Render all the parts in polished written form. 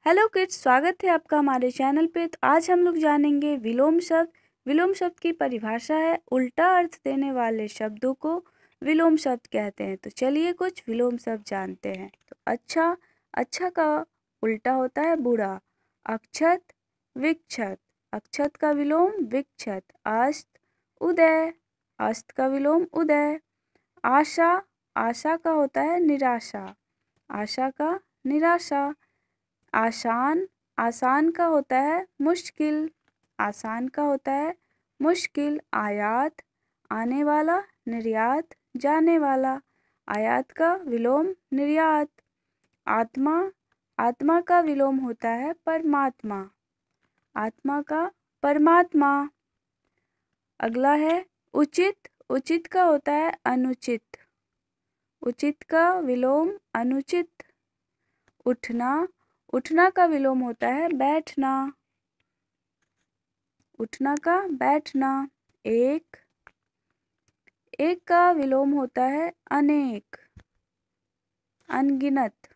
Hello kids, स्वागत है आपका हमारे चैनल पे। तो आज हम लोग जानेंगे विलोम शब्द। विलोम शब्द की परिभाषा है उल्टा अर्थ देने वाले शब्दों को विलोम शब्द कहते हैं। तो चलिए कुछ विलोम शब्द जानते हैं। तो अच्छा, अच्छा का उल्टा होता है बुरा। अक्षत, विक्षत, अक्षत का विलोम विक्षत। अस्त, उदय, अस्त का विलोम उदय। आशा, आशा का होता है निराशा। आशा का निराशा। आसान, आसान का होता है मुश्किल। आसान का होता है मुश्किल। आयात, आने वाला, निर्यात, जाने वाला। आयात का विलोम निर्यात। आत्मा, आत्मा का विलोम होता है परमात्मा। आत्मा का परमात्मा। अगला है उचित, उचित का होता है अनुचित। उचित का विलोम अनुचित। उठना, उठना का विलोम होता है बैठना। उठना का बैठना। एक, एक का विलोम होता है अनेक, अनगिनत।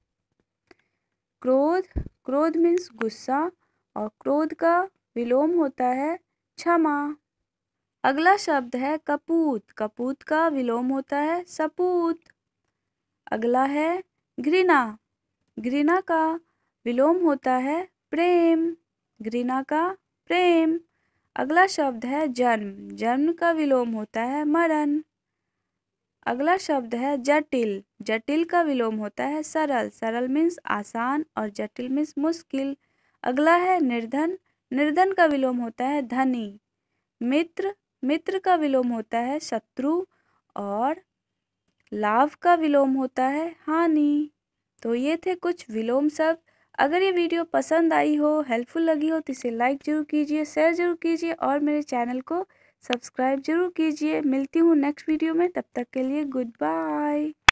क्रोध, क्रोध मीन्स गुस्सा और क्रोध का विलोम होता है क्षमा। अगला शब्द है कपूत, कपूत का विलोम होता है सपूत। अगला है घृणा, घृणा का विलोम होता है प्रेम। घृणा का प्रेम। अगला शब्द है जन्म, जन्म का विलोम होता है मरण। अगला शब्द है जटिल, जटिल का विलोम होता है सरल। सरल मीन्स आसान और जटिल मीन्स मुश्किल। अगला है निर्धन, निर्धन का विलोम होता है धनी। मित्र, मित्र का विलोम होता है शत्रु और लाभ का विलोम होता है हानि। तो ये थे कुछ विलोम शब्द। अगर ये वीडियो पसंद आई हो, हेल्पफुल लगी हो तो इसे लाइक ज़रूर कीजिए, शेयर ज़रूर कीजिए और मेरे चैनल को सब्सक्राइब ज़रूर कीजिए। मिलती हूँ नेक्स्ट वीडियो में, तब तक के लिए गुड बाय।